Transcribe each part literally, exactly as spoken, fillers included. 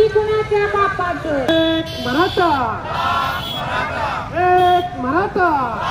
नाही कुणाच्या बापाचं। मराठा एक मराठा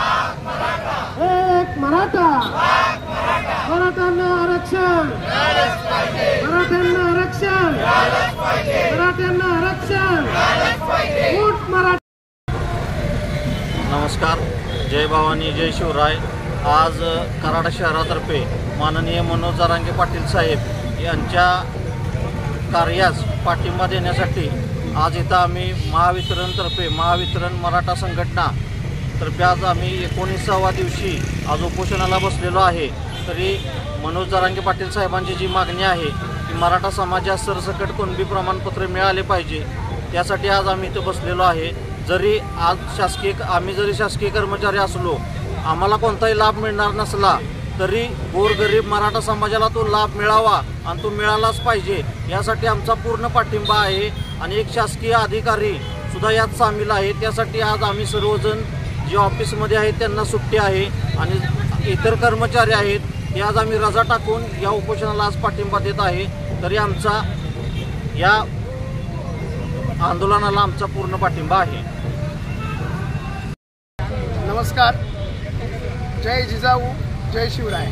एक मराठा मराठ्यांना आरक्षण मराठ्यांना आरक्षण मराठ्यांना आरक्षण उठ मराठा। नमस्कार, जय भवानी जय शिवराय। आज कराड शहरातर्फे माननीय मनोज जरांगे पाटील साहेब यांच्या कार्यास पाठिंबा देण्यासाठी आज इथं आम्ही महावितरणतर्फे महावितरण मराठा संघटना तर्फे आज आम्ही एकोणीसाव्या दिवशी आज उपोषणाला बसलेलो आहे। तरी मनोज जरांगे पाटील साहेबांची जी मागणी आहे की मराठा समाजास सरसकट कुणबी प्रमाणपत्र मिळाले पाहिजे, त्यासाठी आज आम्ही इथं बसलेलो आहे। जरी आज शासकीय आम्ही जरी शासकीय कर्मचारी असलो, आम्हाला कोणताही लाभ मिळणार नसला तरी गोरगरीब मराठा समाजाला तो लाभ मिळावा आणि तो मिळालाच पाहिजे, यासाठी आमचा पूर्ण पाठिंबा आहे। आणि एक शासकीय अधिकारी सुद्धा यात सामील आहे। त्यासाठी आज आम्ही सर्वजण जे ऑफिसमध्ये आहेत त्यांना सुट्टी आहे आणि इतर कर्मचारी आहेत ते आज आम्ही रजा टाकून या उपोषणाला आज पाठिंबा देत आहे। तरी आमचा या आंदोलनाला आमचा पूर्ण पाठिंबा आहे। नमस्कार, जय जिजाऊ जय शिवराय।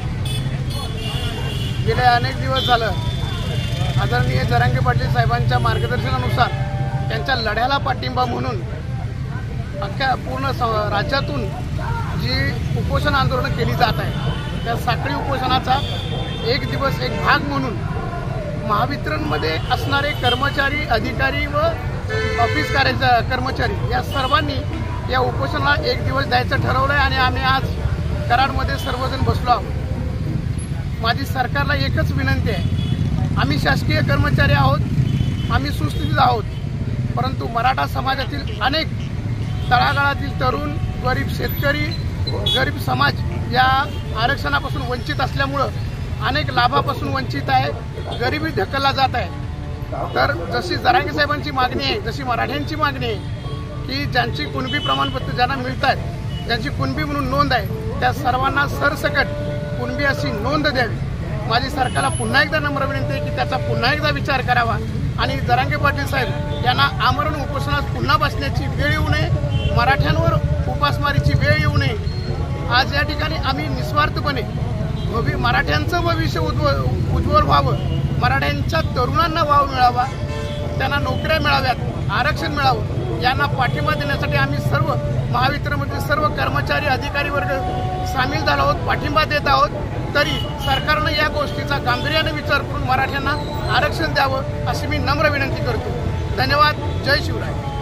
गेले अनेक दिवस झालं आदरणीय जरांगे पाटील साहेबांच्या मार्गदर्शनानुसार त्यांच्या लढ्याला पाठिंबा म्हणून अख्ख्या पूर्ण राज्यातून जी उपोषण आंदोलनं केली जात आहे, त्या साखळी उपोषणाचा एक दिवस एक भाग म्हणून महावितरणमध्ये असणारे कर्मचारी, अधिकारी व ऑफिस कार्य कर्मचारी या सर्वांनी या उपोषणाला एक दिवस द्यायचं ठरवलं आहे आणि आम्ही आज कराडमध्ये सर्वजण बसलो आहोत। माझी सरकारला एकच विनंती आहे, आम्ही शासकीय कर्मचारी आहोत, आम्ही सुस्थितीत आहोत, परंतु मराठा समाजातील अनेक तळागाळातील तरुण, गरीब शेतकरी, गरीब समाज या आरक्षणापासून वंचित असल्यामुळं अनेक लाभापासून वंचित आहे, गरिबी ढकलला जात आहे। तर जशी जरांगे साहेबांची मागणी आहे, जशी मराठ्यांची मागणी आहे की ज्यांची कुणबी प्रमाणपत्र ज्यांना मिळत आहेत, ज्यांची कुणबी म्हणून नोंद आहे, त्या सर्वांना सरसकट कुणबी अशी नोंद द्यावी। माझी सरकारला पुन्हा एकदा नम्र विनंती आहे की त्याचा पुन्हा एकदा विचार करावा आणि जरांगे पाटील साहेब यांना आमरण उपोषणात पुन्हा बसण्याची वेळ येऊ नये, मराठ्यांवर उपासमारीची वेळ येऊ नये। आज या ठिकाणी आम्ही निस्वार्थपणे भवि मराठ्यांचं भविष्य उज्ज्वल उज्ज्वल व्हावं, मराठ्यांच्या तरुणांना वाव मिळावा, त्यांना नोकऱ्या मिळाव्यात, आरक्षण मिळावं, यांना पाठिंबा देण्यासाठी आम्ही सर्व महावितरणमधील सर्व कर्मचारी, अधिकारी वर्ग सामील झालो आहोत, पाठिंबा देत आहोत। तरी सरकारनं या गोष्टीचा गांभीर्याने विचार करून मराठ्यांना आरक्षण द्यावं अशी मी नम्र विनंती करतो। धन्यवाद, जय शिवराय।